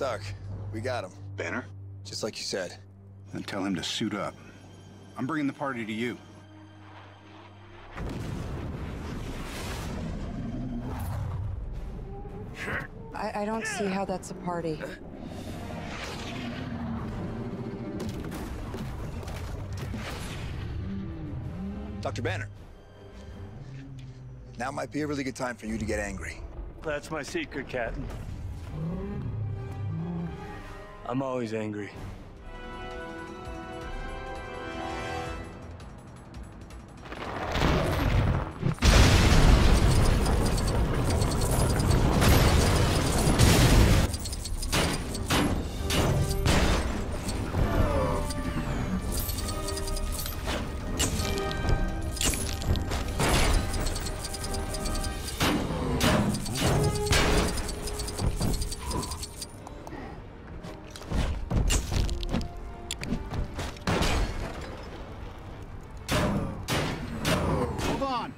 stuck. We got him. Banner? Just like you said. Then tell him to suit up. I'm bringing the party to you. I don't see how that's a party. Dr. Banner. Now might be a really good time for you to get angry. That's my secret, Captain. I'm always angry. Hold on.